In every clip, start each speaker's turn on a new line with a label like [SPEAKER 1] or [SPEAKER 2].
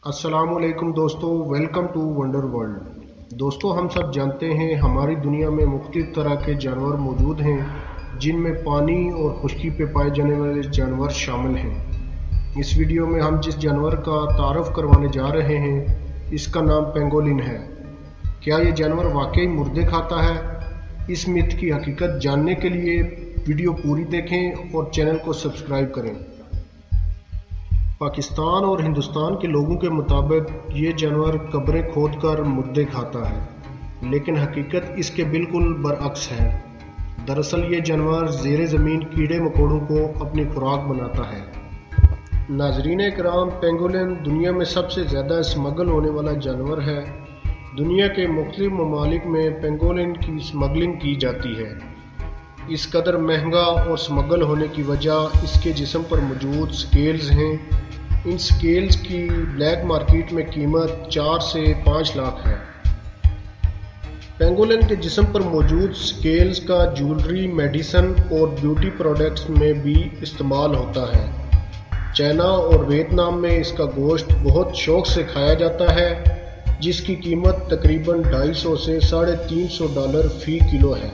[SPEAKER 1] अस्सलाम वालेकुम दोस्तों, वेलकम टू वंडर वर्ल्ड। दोस्तों, हम सब जानते हैं हमारी दुनिया में मुख्तलिफ तरह के जानवर मौजूद हैं, जिनमें पानी और खुश्की पे पाए जाने वाले जानवर शामिल हैं। इस वीडियो में हम जिस जानवर का तारुफ करवाने जा रहे हैं, इसका नाम पेंगोलिन है। क्या ये जानवर वाकई मुर्दे खाता है? इस मिथ की हकीकत जानने के लिए वीडियो पूरी देखें और चैनल को सब्सक्राइब करें। पाकिस्तान और हिंदुस्तान के लोगों के मुताबिक ये जानवर कब्रें खोदकर मुर्दे खाता है, लेकिन हकीकत इसके बिल्कुल बरअक्स है। दरअसल ये जानवर ज़ेरे ज़मीन कीड़े मकोड़ों को अपनी खुराक बनाता है। नाज़रीन इकराम, पेंगोलिन दुनिया में सबसे ज़्यादा स्मगल होने वाला जानवर है। दुनिया के मुख्तलिफ ममालिक में पेंगोलिन की स्मगलिंग की जाती है। इस कदर महंगा और स्मगल होने की वजह इसके जिस्म पर मौजूद स्केल्स हैं। इन स्केल्स की ब्लैक मार्केट में कीमत 4 से 5 लाख है। पेंगोलिन के जिस्म पर मौजूद स्केल्स का ज्वेलरी, मेडिसिन और ब्यूटी प्रोडक्ट्स में भी इस्तेमाल होता है। चाइना और वियतनाम में इसका गोश्त बहुत शौक से खाया जाता है, जिसकी कीमत तकरीबन $250 से $350 फी किलो है।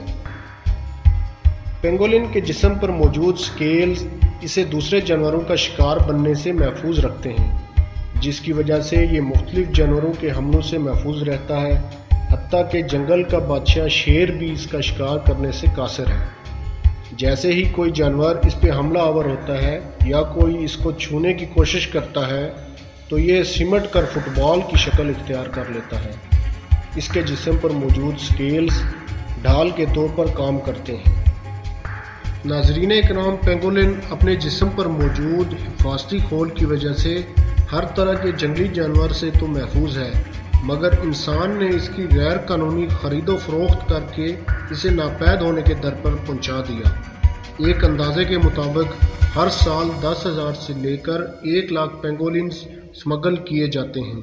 [SPEAKER 1] पेंगोलिन के जिस्म पर मौजूद स्केल्स इसे दूसरे जानवरों का शिकार बनने से महफूज रखते हैं, जिसकी वजह से ये मुख्तलिफ जानवरों के हमलों से महफूज रहता है। हत्ता कि जंगल का बादशाह शेर भी इसका शिकार करने से कासिर है। जैसे ही कोई जानवर इस पे हमला आवर होता है या कोई इसको छूने की कोशिश करता है, तो ये सिमट कर फुटबॉल की शक्ल इख्तियार कर लेता है। इसके जिस्म पर मौजूद स्केल्स ढाल के तौर पर काम करते हैं। नाज़रीन इकराम, पेंगोलिन अपने जिस्म पर मौजूद हिफाजती खोल की वजह से हर तरह के जंगली जानवर से तो महफूज है, मगर इंसान ने इसकी गैर कानूनी खरीदो फरोख्त करके इसे नापैद होने के दर पर पहुंचा दिया। एक अंदाजे के मुताबिक हर साल 10,000 से लेकर 1 लाख पेंगोलिन्स स्मगल किए जाते हैं।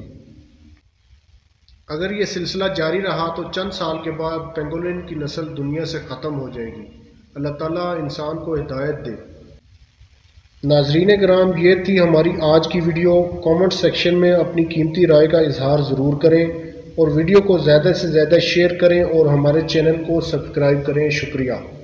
[SPEAKER 1] अगर ये सिलसिला जारी रहा तो चंद साल के बाद पेंगोलिन की नस्ल दुनिया से ख़त्म हो जाएगी। अल्लाह ताला इंसान को हिदायत दे। नाज़रीन किराम, ये थी हमारी आज की वीडियो। कमेंट सेक्शन में अपनी कीमती राय का इजहार ज़रूर करें और वीडियो को ज़्यादा से ज़्यादा शेयर करें और हमारे चैनल को सब्सक्राइब करें। शुक्रिया।